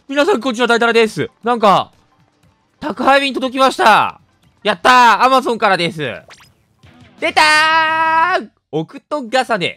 皆さんこんにちは、大太郎です。なんか、宅配便届きました。やったー、アマゾンからです。出たー、オクト重ね。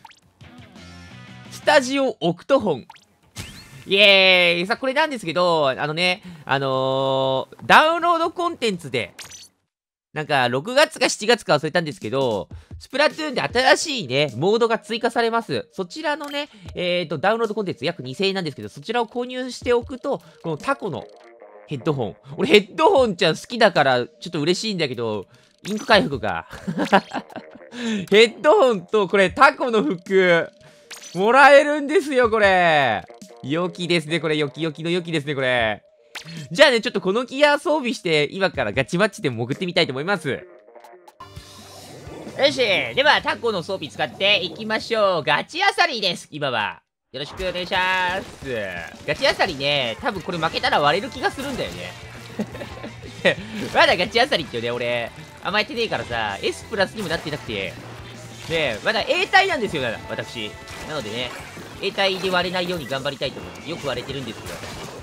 スタジオオクト本。イエーイ。さあ、これなんですけど、ダウンロードコンテンツで、なんか、6月か7月か忘れたんですけど、スプラトゥーンで新しいね、モードが追加されます。そちらのね、ダウンロードコンテンツ約2000円なんですけど、そちらを購入しておくと、このタコのヘッドホン。俺ヘッドホンちゃん好きだから、ちょっと嬉しいんだけど、インク回復が。ヘッドホンと、これタコの服、もらえるんですよ、これ。良きですね、これ。良きの良きですね、これ。じゃあね、ちょっとこのギア装備して、今からガチマッチで潜ってみたいと思います。よし、ではタコの装備使っていきましょう。ガチアサリです、今は。よろしくお願いします。ガチアサリね、多分これ負けたら割れる気がするんだよね。まだガチアサリってね、俺、甘えてねえからさ、S プラスにもなってなくて、ね、まだ A 体なんですよ、私。なのでね、A 体で割れないように頑張りたいと思って、よく割れてるんですよ。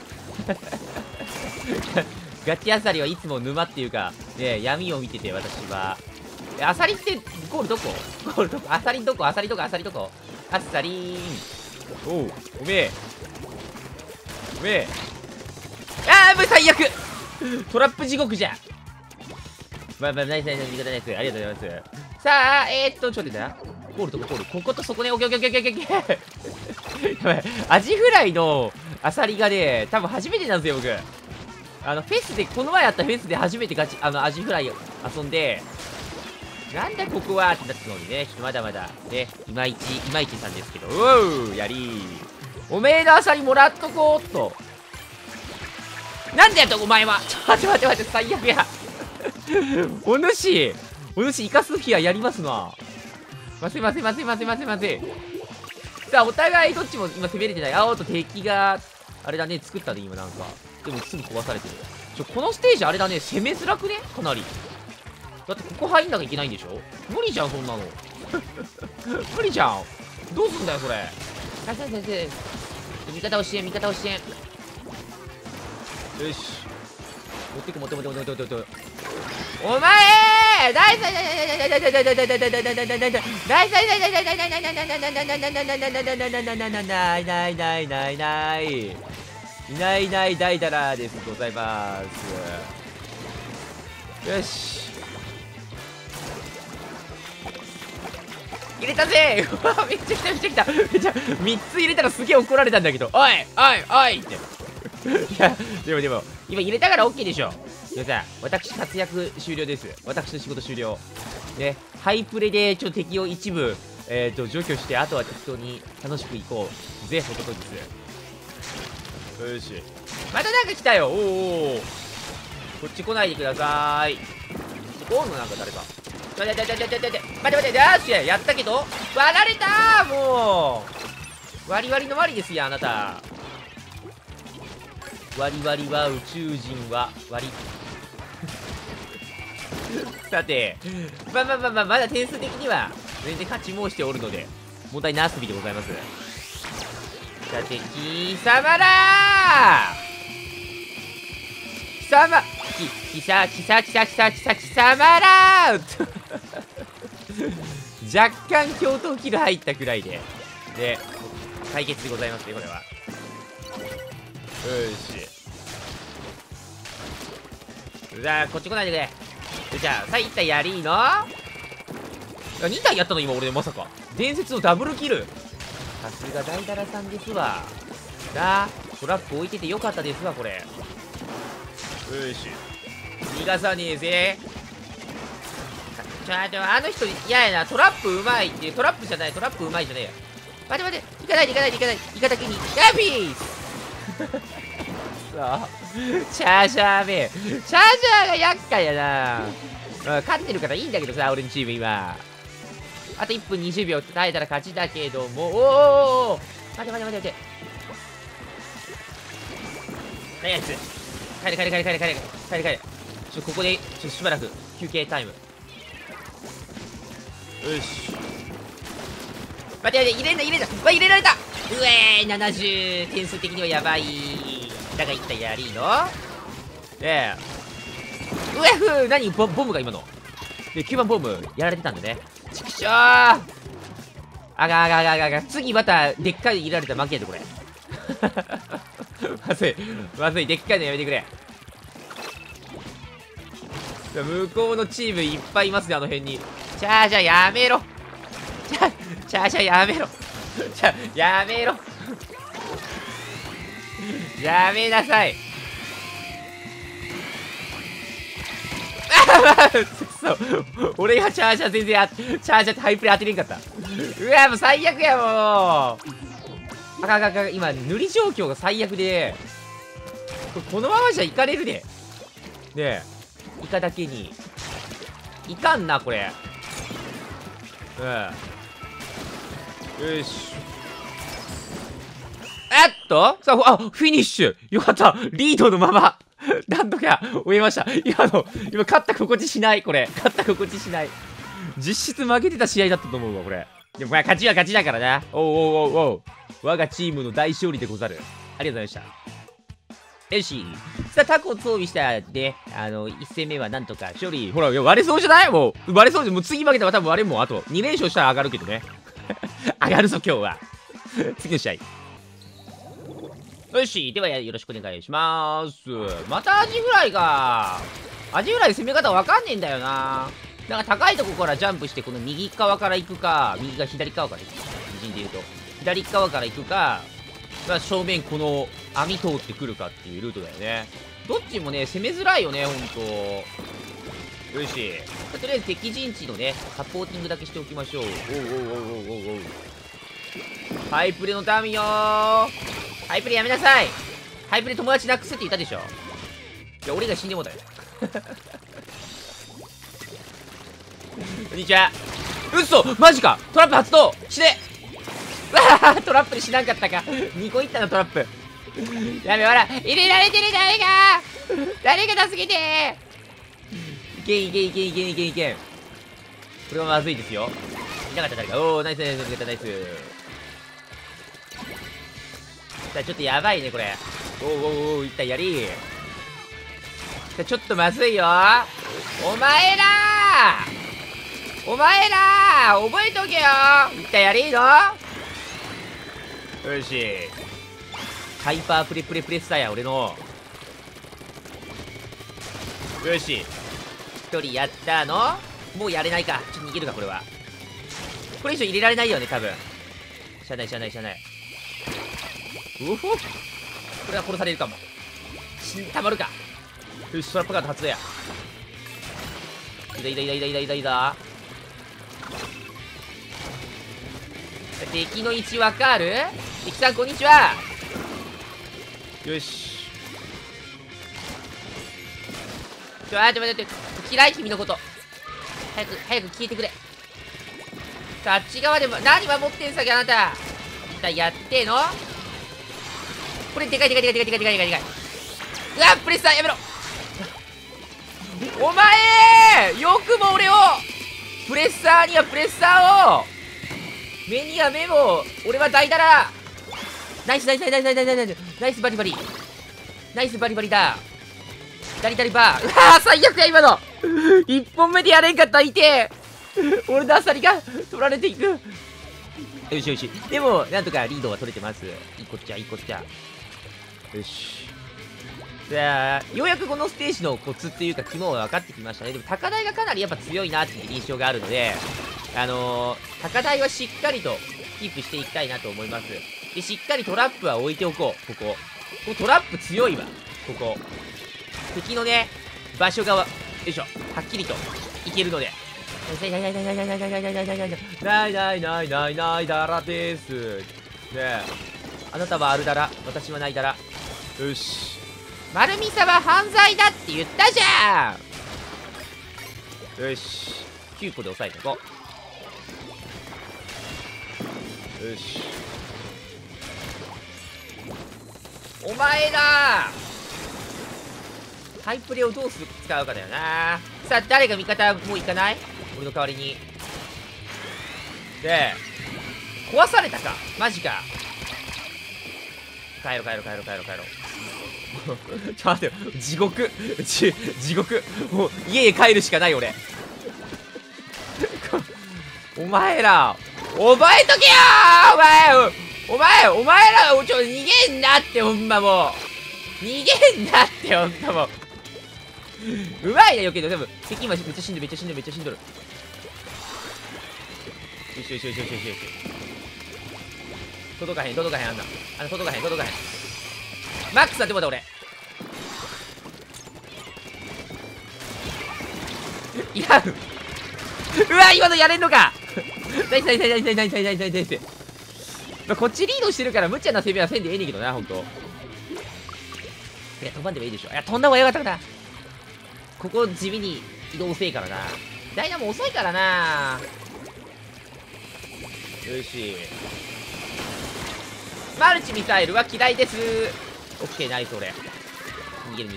ガチアサリはいつも沼っていうか、ね、闇を見てて、私は。アサリってゴールどこ？ゴールどこ？アサリどこ？アサリどこ？アサリどこ？アサリーン。おう、おめえ。おめえ。あー、もう最悪トラップ地獄じゃん。まあ、ナイス、味方ナイス。ありがとうございます。さあ、ちょっと待ってな。ゴールどこ？ゴール。こことそこね。オッケーオッケーオッケーオッケー。やばい。アジフライのアサリがね、多分初めてなんですよ、僕。フェスで、この前あったフェスで初めてアジフライ遊んで、なんだここはってなったのにね、ちょっとまだまだ、ね、いまいちさんですけど、おう、やりー。おめえのアサリもらっとこうっと。なんでやったお前は。ちょ、待って、最悪や。お主、イカスフィアやりますな。すいません。さあ、お互いどっちも今攻めれてない。あおっと敵が、あれだね、作ったね、今なんか。でもすぐ壊されてる。このステージあれだね、攻めづらくねかなり。だってここ入んなきゃいけないんでしょ。無理じゃん、そんなの。無理じゃん。どうすんだよ、それ。先生。味方を支援。よし。持ってく。お前大いない大だらですございます。よし、入れたぜ。うわ、めっちゃ来た。3つ入れたらすげえ怒られたんだけど、おいっていや、でも今入れたから OK でしょ。でさ、私活躍終了です。私の仕事終了ね。ハイプレでちょっと敵を一部除去して、あとは適当に楽しくいこうぜ、ホトトギス。よし、またなんか来たよ。お、こっち来ないでください。ゴールのなんか誰か。待って、よし、やったけど割られたー。もう割りの割ですよ、あなた。割は宇宙人は割り。さて、まだ点数的には全然勝ち申しておるので問題なすびでございます。さて、貴様らー、貴様らー若干共闘キル入ったくらいで解決でございますね、これは。よし、じゃあこっち来ないでくれ。じゃあ1体やりーの。2体やったの今俺、まさか伝説のダブルキル。さすが大だらさんですわ。トラップ置いててよかったですわ、これ。よし、逃がさねえぜ。あの人嫌やな。トラップうまいっていう。トラップうまいじゃねえよ。待て、行かないで。イカだけにヤビースさあ、チャージャーが厄介やな。勝ってるからいいんだけどさ、俺のチーム今。あと1分20秒耐えたら勝ちだけども、お待て。何やつ。帰れ。ここでしばらく休憩タイム。よし、待て、入れんな。入れられた。 うえー、70。点数的にはやばい。だが一体やりーので、うえふ何ボムが今の。で、9番ボムやられてたんでね。ちくしょー。あがあがあがあがあが。次またでっかい入れられたら負けやでこれ。まずい。まずい。でっかいのやめてくれ。向こうのチームいっぱいいますね、あの辺に。じゃあやめろ。じゃあやめろ。やめろ。やめなさい。俺がチャージャー全然チャージャーってハイプレ当てれんかった。うわもう最悪やもう。今塗り状況が最悪で、このままじゃいかれるで。ねえイカだけにいかんなこれ。よし。さあ、フィニッシュよかった。リードのままなんとか終えました。今勝った心地しない。これ勝った心地しない。実質負けてた試合だったと思うわこれ。でも勝ちは勝ちだからな。おう我がチームの大勝利でござる。ありがとうございました。よし。さあ、タコを装備したで、1戦目はなんとか勝利。ほら、割れそうじゃない？もう、割れそうじゃん。もう次負けたら多分割れんもん。あと、2連勝したら上がるけどね。上がるぞ、今日は。次の試合。よし。では、よろしくお願いします。またアジフライか。アジフライ攻め方わかんねえんだよな。なんか高いとこからジャンプして、この右側から行くか、左側から行くか。右で言うと。左側から行くか、正面この網通ってくるかっていうルートだよね。どっちもね攻めづらいよねほんと。よし、とりあえず敵陣地のねサポーティングだけしておきましょう。ハイプレのターミンよー。ハイプレやめなさい。ハイプレ友達なくすって言ったでしょ。いや俺が死んでもだよ。こんにちは。うっそマジか。トラップ発動死ね。わあトラップで死なんかったか。2個いったのトラップ。やべほら入れられてる。誰が助けて。いけん。これはまずいですよ。いなかった誰か。おおナイス。さあちょっとやばいねこれ。おいったやり。さあちょっとまずいよ。お前ら覚えとけよ。いったやりの。よし。ハイパープレッサーや俺の。よし1人やったの。もうやれないか。ちょっと逃げるかこれは。これ以上入れられないよね多分。しゃあないうほこれは殺されるかも。たまるか。よしトラップカード発動や。いだ敵の位置わかる？敵さんこんにちは。よし待って嫌い君のこと。早く消えてくれ。さああっち側でも何守ってんすかあなた。一体やってのこれ。でかい。うわプレッサーやめろ。お前よくも俺をプレッサーにはプレッサーを目には目も俺は大だら。ナイスバリだ。ダリバー。うわー最悪や今の。1本目でやれんかった。いて俺のアサリが取られていく。よしでもなんとかリードは取れてます。いいこっちゃ。よし。じゃあようやくこのステージのコツっていうか肝は分かってきましたね。でも高台がかなりやっぱ強いなっていう印象があるので、高台はしっかりとキープしていきたいなと思います。でしっかりトラップは置いておこう。ここトラップ強いわ。ここ敵のね場所がよいしょはっきりといけるので。ないだらですね。あなたはあるだら、私はないだら。よし丸見さは犯罪だって言ったじゃん。よし9個で押さえていこう。よしお前だ。ハイプレをどう使うかだよな。さあ誰が味方もう行かない？俺の代わりに。で壊されたかマジか。 帰ろう。ちょ、待ってよ。地獄。地獄。もう、家へ帰るしかない、俺。お前ら、覚えとけよーお前ら、逃げんなって、ほんまもう。逃げんなって、ほんまもう。うまいな、よけど、でも、敵今めっちゃ死んでる。よし。届かへん、あんな。届かへん。マックスだってもだ、俺。いらん。うわ、今のやれんのか。ナイス。まあ、こっちリードしてるから無茶な攻めはせんでええねんけどな、ほんと。いや、飛ばんでもいいでしょ。いや、飛んだ方がよかったかな。ここ地味に移動せえからな。ダイナモ遅いからな。よし。マルチミサイルは嫌いです。オッケー、ナイス、俺。逃げる。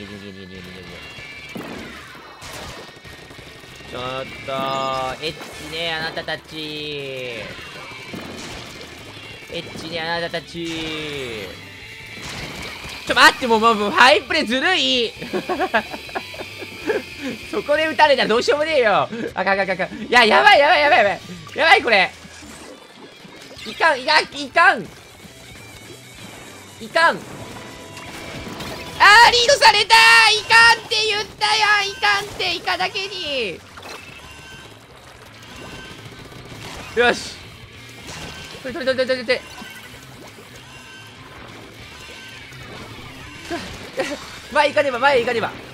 ちょっとエッチね、あなたたち。ちょ、待って、もうファインプレーずるい。そこで撃たれたらどうしようもねえよ。あかん。いや、やばい、これ。いかん。あー、リードされたー。いかんって言ったやん。いかんって、イカだけに。よし。取れ。前行かねば。よ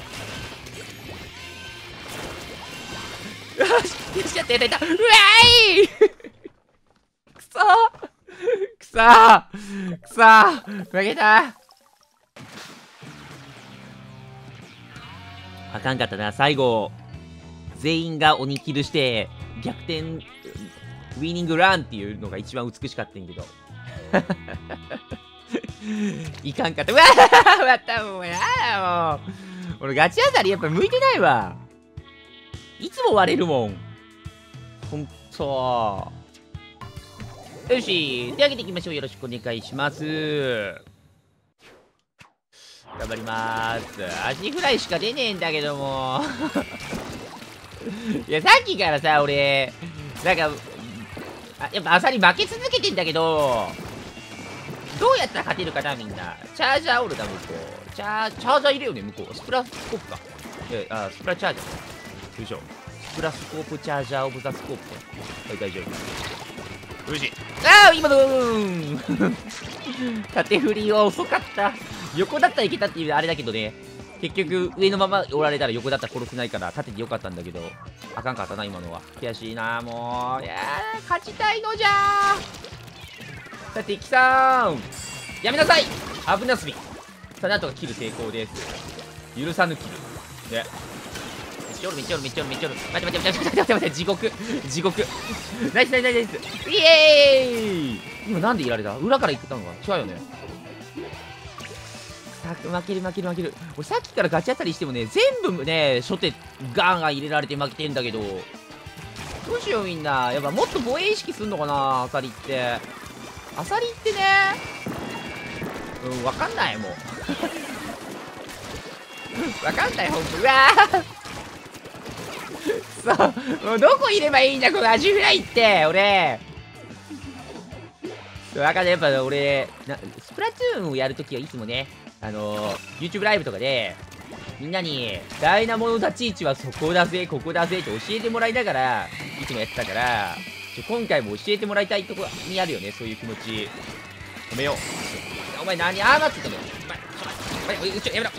し、やった。うわーい。くそー負けた。あかんかったな。最後全員が鬼キルして逆転ウィニングランっていうのが一番美しかったんやけどいかんかった。うわー、またもうやだ。もう俺ガチ当たりやっぱ向いてないわ。いつも割れるもん、ほんと。よし、手上げていきましょう。よろしくお願いします。頑張りまーす。アジフライしか出ねえんだけどもいや、さっきからさ、俺なんかやっぱアサリ負け続けてんだけど、どうやったら勝てるかな、みんな。チャージャーおるだ、向こう。チャージャーいるよね、向こう。スプラスコープか。スプラチャージャー。よいしょ。スプラスコープチャージャーオブザスコープ。はい、大丈夫。よし。今の縦振りは遅かった。横だったらいけたっていうあれだけどね。結局、上のままおられたら横だったら殺せないから、縦でよかったんだけど、あかんかったな、今のは。悔しいな、もう。いやー、勝ちたいのじゃー。さて、敵さん。やめなさい。危なすぎ。さあ、なんとかキル成功です。許さぬキル。ね。めっちゃおる。待って。地獄。ナイス。イエーイ。今なんでいられた？裏から行ったのか違うよね。負ける。俺さっきからガチ当たりしてもね、全部ね、初手ガン入れられて負けてんだけど、どうしようみんな。やっぱもっと防衛意識すんのかな、アサリって。ね、わかんないもうわかんないほんと。うわーもうどこいればいいんだこのアジフライって。俺わかんない。やっぱ俺スプラトゥーンをやるときはいつもね、YouTube ライブとかでみんなにダイナモの立ち位置はそこだぜここだぜって教えてもらいながらいつもやってたから、今回も教えてもらいたいとこにあるよね、そういう気持ち。止めよう。お前何待ってたの。お前後ろやめろ。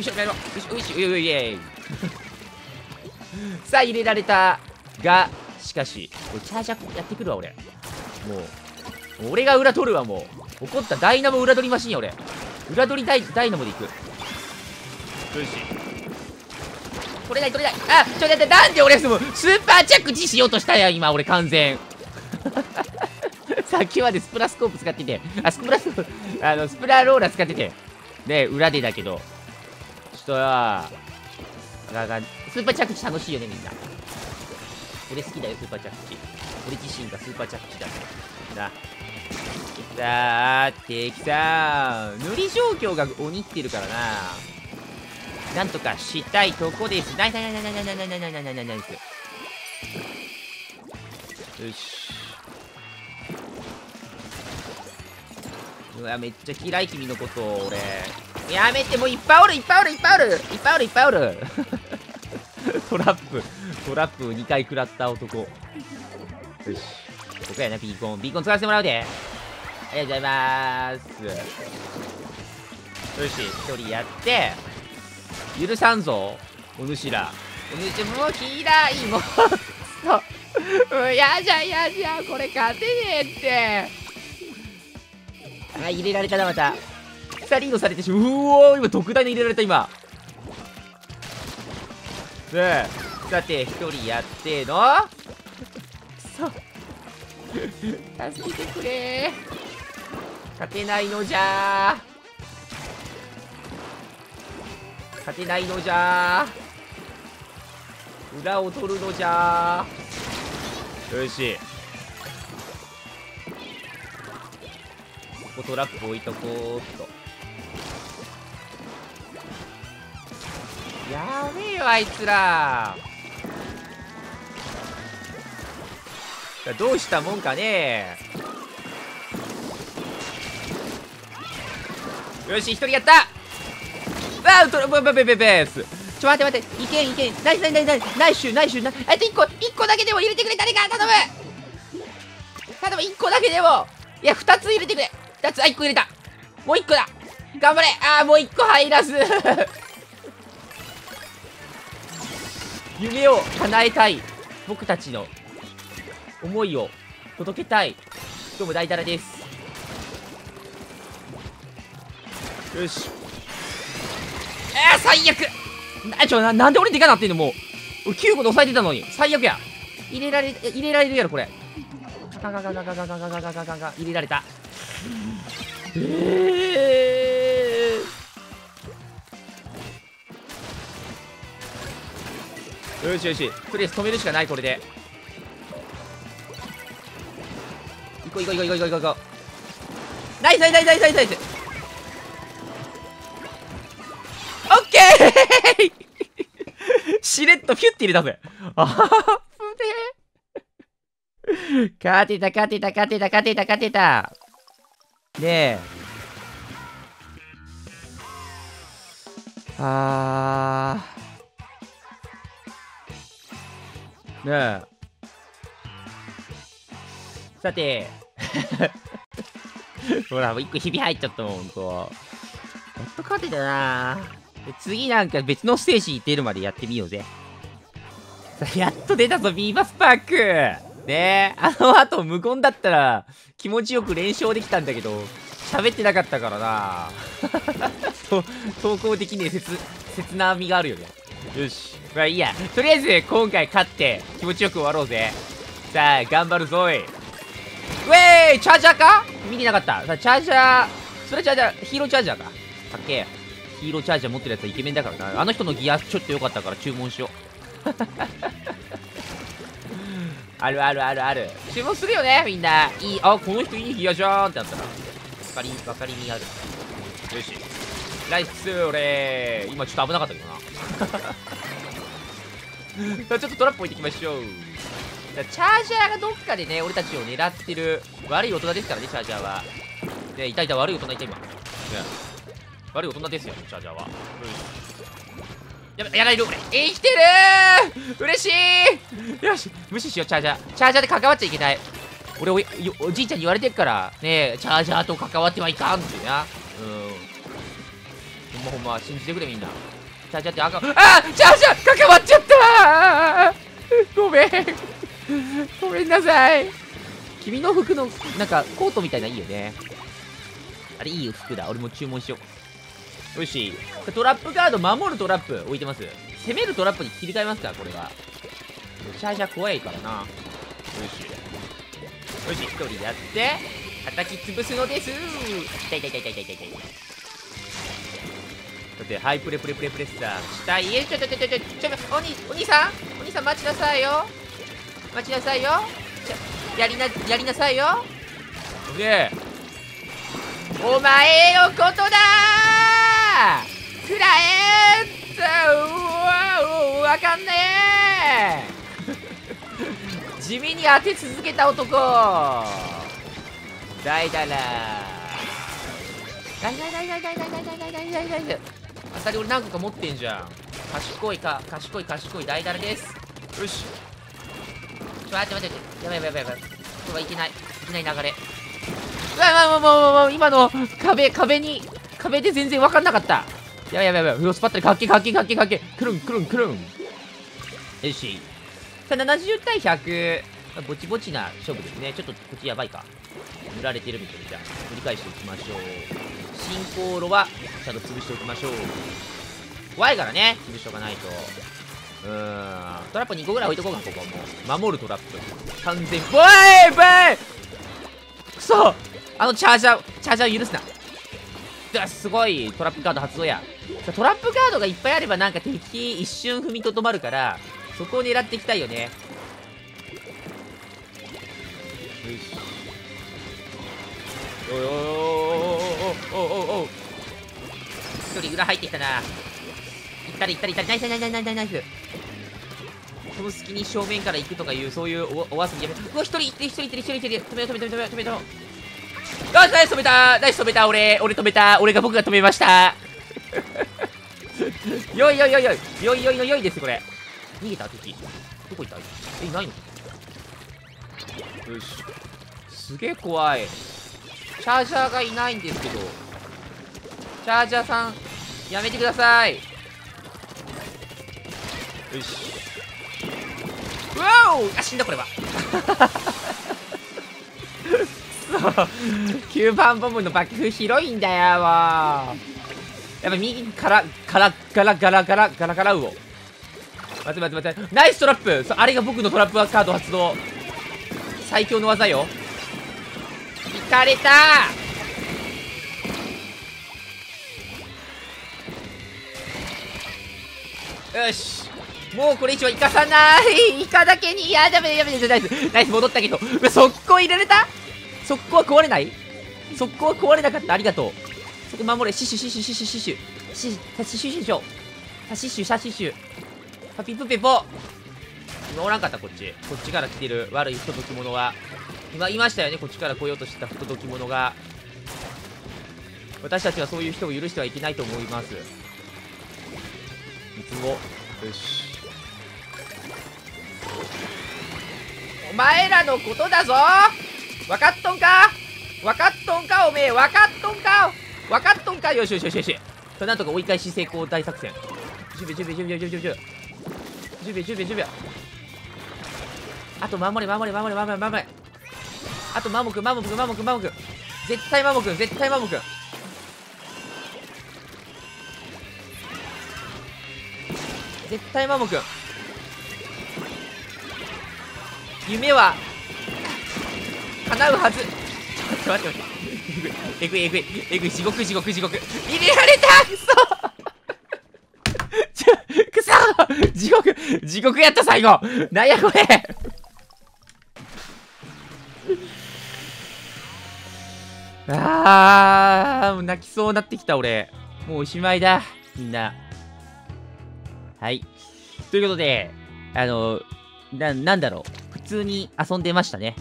さあ入れられたが、しかし俺チャージャーやってくるわ。俺もう俺が裏取るわ。もう怒ったダイナモ裏取りマシンや俺。裏取りダイナモでいく。よし、取れない。ちょっと待って、なんで俺スーパー着地しようとしたやん今俺完全さっきまでスプラスコープ使ってて、スプラローラー使っててで裏でだけど、ちょっとスーパー着地楽しいよねみんな。俺好きだよスーパー着地。俺自身がスーパー着地だな。 さあ敵さん塗り状況が鬼ってるからな。なんとかしたいとこです。ナイスナイスナイスナイスナイスナイスナイスナイスナイスナイス。よし。うわめっちゃ嫌い君のこと俺。やめて、もういっぱいおるいっぱいおるいっぱいおるいっぱいおるいっぱいおるトラップ2回食らった男。よし、ここやな。ビーコン使わせてもらうで。ありがとうございます。よし、1人やって許さんぞお主ら。お主もう嫌い、もうそうやじゃやじゃ、これ勝てねえって。あ、入れられたな。また2リードされてしまう。うおー、今特大に入れられた今。ねえ、さて1人やってのくそ助けてくれー。勝てないのじゃー、勝てないのじゃー、裏を取るのじゃー。よし、ここトラップ置いとこうっと。やべえよあいつら。どうしたもんかね。よし、1人やった。あー、ベース。待って、いけん、ナイスナイスシュあと1個だけでも入れてくれ、誰か頼む。1個だけでも。いや、2つ入れてくれ。2つ、1個入れた。もう1個だ。頑張れ。あー、もう1個入らず夢を叶えたい僕たちの思いを届けたい。どうも大太郎です。よし。最悪。なんで俺でかなってんの。もう俺9個で抑えてたのに最悪や。入れられるやろこれ。ガガ入れられた。よし、とりあえず止めるしかない。これで行こう。ナイス。オッケーしれっとピュッて入れたぜ。あはは勝てた。ねえ、ねえ、さてほら、もう1個ひび入っちゃったもん。ほんと勝てたな。次なんか別のステージ出るまでやってみようぜ。やっと出たぞビーバスパークねえ。あの後無言だったら気持ちよく連勝できたんだけど、喋ってなかったからな投稿できねえ切なみがあるよね。よし、まあいいや。とりあえず今回勝って気持ちよく終わろうぜ。さあ頑張るぞい。ウェーイ、チャージャーか見てなかった。さあチャージャー、それチャージャー、ヒーローチャージャーか。かっけえ。ヒーローチャージャー持ってるやつはイケメンだからな。あの人のギアちょっと良かったから注文しようある注文するよねみんな。いい、あ、この人いいギアじゃーんってなったら分かりみある。よし、ナイス。俺今ちょっと危なかったけどなちょっとトラップ置いていきましょう。チャージャーがどっかでね俺たちを狙ってる悪い大人ですからね。チャージャーはね、いた悪い大人いた今、ね、悪い大人ですよチャージャーは。やられる俺。生きてるー、嬉しい。よし、無視しよう。チャージャーで関わっちゃいけない。俺おじいちゃんに言われてるからね、チャージャーと関わってはいかんってな。ほんま信じてくれみんな。チャージャーってあかん。チャージャー関わっちゃったーごめんなさい。君の服のなんかコートみたいないいよね。あれいい服だ。俺も注文しよう。よし、トラップカード、守るトラップ置いてます。攻めるトラップに切り替えますからこれは。チャージャー怖いからな。よし、1人やって叩き潰すのです。痛い。だってハイプレッサーしたい。ちょお兄さん待ちなさいよ。やりなさいよ。でお前のことだーくらえわかんねえ地味に当て続けた男大だら大あさり俺何個か持ってんじゃん。賢い大だらです。よし待ってやばいいけない流れ。うわもう今の壁で全然分かんなかった。やばいスパッタリかっけくるんよしさあ70対100、ぼちぼちな勝負ですね。ちょっとこっちやばいか、塗られてるみたいで、じゃあ繰り返していきましょう。進行路はちゃんと潰しておきましょう。怖いからね、潰しておかないと。トラップ2個ぐらい置いとこうか。ここはもう守るトラップ完全。ボイくそ、チャージャー許すな。すごいトラップカード発動や。トラップカードがいっぱいあればなんか敵一瞬踏みとどまるから、そこを狙っていきたいよね。よしお一人裏入ってきたな。いったりナイス。その隙に正面から行くとかいう、そういうお遊びやめ。うわ、一人いってる。止めろ。ナイス止めた。俺止めた。僕が止めました。よいですこれ。逃げた敵。どこ行った？いないの？よし。すげえ怖い。チャージャーがいないんですけど。チャージャーさん、やめてください。よし。うわお！死んだこれは。9番ボムの爆風広いんだよ。やっぱ右からガラウオ。待ってナイストラップ。あれが僕のトラップカード発動。最強の技よ。いかれた。よし、もうこれ以上生かさない。イカだけに。いや、ダメナイス戻ったけど、速攻入れれた。速攻は壊れない。速攻は壊れなかった。ありがとう。そこ守れ。シッシュパピプペポ。今おらんかった。こっちから来てる悪い不届き者は。今いましたよね、こっちから来ようとしてた不届き者が。私たちはそういう人を許してはいけないと思います。いつも。よし、お前らのことだぞ。分かっとんかおめえ。分かっとんか。よし。なんとか追い返し成功大作戦。10秒。あと守れ。あとマモくん。絶対マモくん。夢は叶うはず。ちょっと待って。えぐい。地獄。入れられた。くそ地獄やった。最後なんやこれ。もう泣きそうになってきた俺。もうおしまいだみんな。はい、ということでなんだろう、普通に遊んでましたね。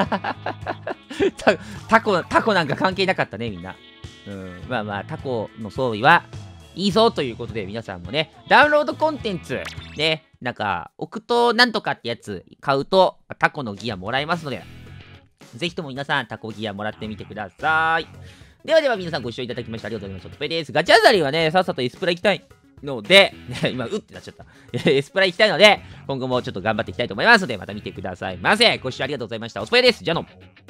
タコなんか関係なかったね、みんな。まあ、タコの装備はいいぞということで、皆さんもね、ダウンロードコンテンツ、ね、なんか、置くとなんとかってやつ買うと、タコのギアもらえますので、ぜひとも皆さん、タコギアもらってみてください。では皆さんご視聴いただきましてありがとうございました。トペです。ガチャあざりはね、さっさとエスプラ行きたいので、今、うってなっちゃった。エスプラ行きたいので、今後もちょっと頑張っていきたいと思いますので、また見てくださいませ。ご視聴ありがとうございました。おつぽやです。じゃあの。